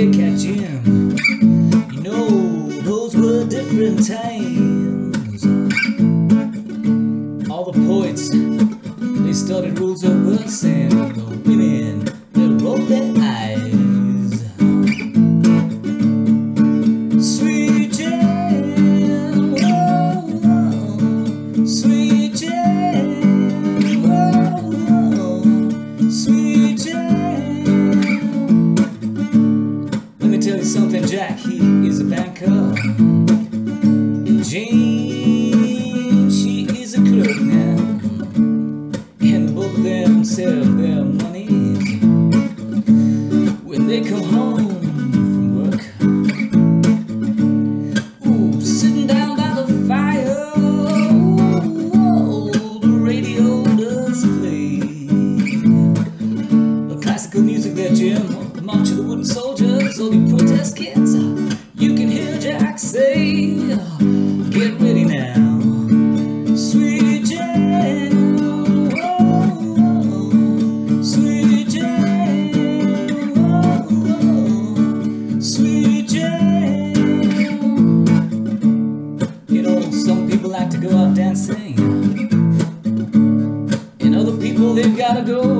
say, Cat Jim, you know, those were different times. All the poets, they studied rules of verse, and the women, they rolled their eyes. Sweet Jim, oh, oh, sweet Jim, oh, oh, sweet Jim. Let me tell you something, Jack, he is a banker, and Jane, she is a clerk now, and both of them save their monies when they come home from work. Ooh, sitting down by the fire, oh, the radio does play the classical music there, Jim, the March of the Wooden Soldiers, all the protest kids. You can hear Jack say, get ready now, sweet Jim, oh, oh, sweet Jim, oh, oh, sweet Jim. You know, some people like to go out dancing, and other people, they've gotta go